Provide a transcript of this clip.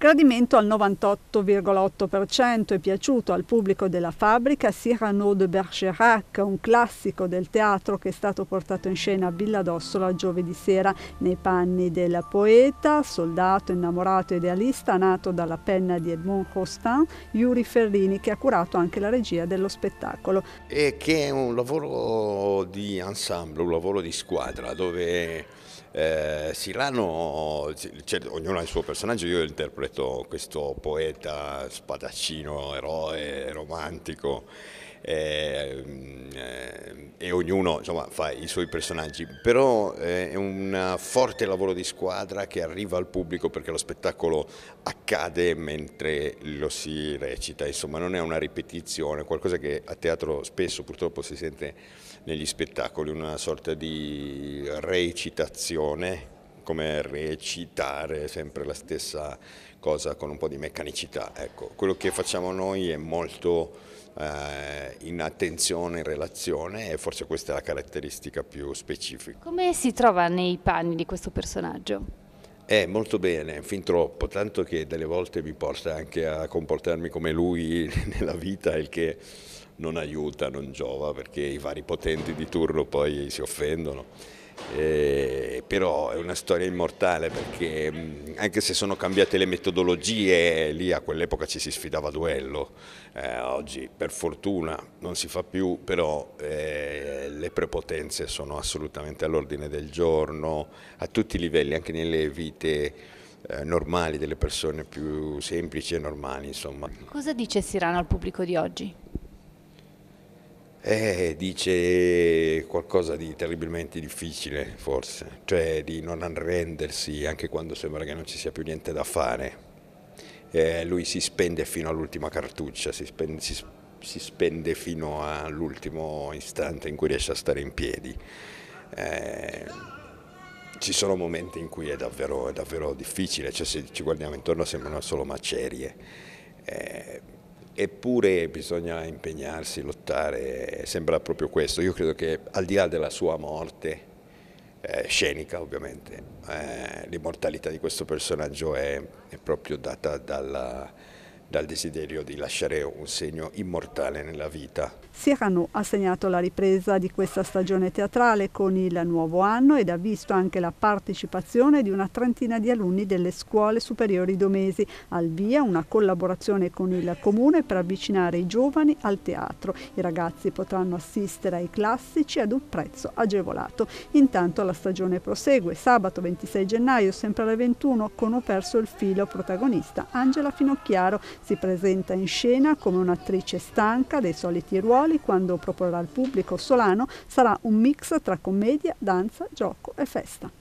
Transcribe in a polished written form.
Gradimento al 98,8%, è piaciuto al pubblico della fabbrica Cyrano de Bergerac, un classico del teatro che è stato portato in scena a Villa d'Ossola giovedì sera nei panni del poeta, soldato, innamorato e idealista, nato dalla penna di Edmond Rostand, Yuri Ferrini, che ha curato anche la regia dello spettacolo. E che è un lavoro di ensemble, un lavoro di squadra, dove Cyrano, ognuno ha il suo personaggio. Io interpreto questo poeta spadaccino, eroe, romantico, e ognuno insomma fa i suoi personaggi, però è un forte lavoro di squadra che arriva al pubblico perché lo spettacolo accade mentre lo si recita, insomma non è una ripetizione, qualcosa che a teatro spesso purtroppo si sente negli spettacoli, una sorta di recitazione, come recitare sempre la stessa cosa con un po' di meccanicità. Ecco, quello che facciamo noi è molto in attenzione, in relazione, e forse questa è la caratteristica più specifica. Come si trova nei panni di questo personaggio? Molto bene, fin troppo, tanto che delle volte mi porta anche a comportarmi come lui nella vita, il che non aiuta, non giova, perché i vari potenti di turno poi si offendono. Però è una storia immortale, perché anche se sono cambiate le metodologie, lì a quell'epoca ci si sfidava a duello, oggi per fortuna non si fa più, però le prepotenze sono assolutamente all'ordine del giorno a tutti i livelli, anche nelle vite normali delle persone più semplici e normali, insomma. Cosa dice Cyrano al pubblico di oggi? Dice qualcosa di terribilmente difficile, forse, cioè di non arrendersi anche quando sembra che non ci sia più niente da fare. Lui si spende fino all'ultima cartuccia, si spende fino all'ultimo istante in cui riesce a stare in piedi. Ci sono momenti in cui è davvero difficile, cioè se ci guardiamo intorno sembrano solo macerie. Eppure bisogna impegnarsi, lottare, sembra proprio questo. Io credo che al di là della sua morte, scenica ovviamente, l'immortalità di questo personaggio è proprio data dal desiderio di lasciare un segno immortale nella vita. Cyrano ha segnato la ripresa di questa stagione teatrale con il nuovo anno ed ha visto anche la partecipazione di una trentina di alunni delle scuole superiori domesi. Al via una collaborazione con il comune per avvicinare i giovani al teatro. I ragazzi potranno assistere ai classici ad un prezzo agevolato. Intanto la stagione prosegue. Sabato 26 gennaio, sempre alle 21, con Ho perso il filo, protagonista Angela Finocchiaro. Si presenta in scena come un'attrice stanca dei soliti ruoli. Quando proporrà al pubblico Solano sarà un mix tra commedia, danza, gioco e festa.